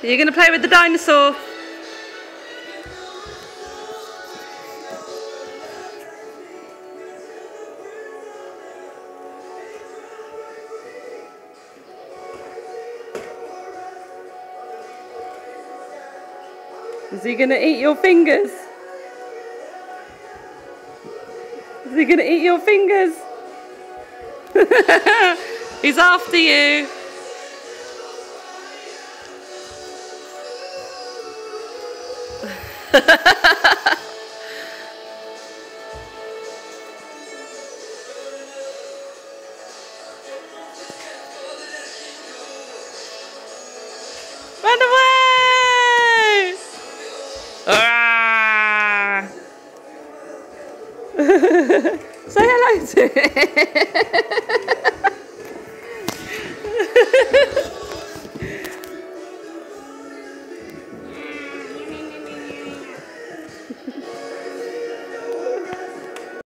You're going to play with the dinosaur. Is he going to eat your fingers? Is he going to eat your fingers? He's after you. Run away! Roarrr! Say hello to it.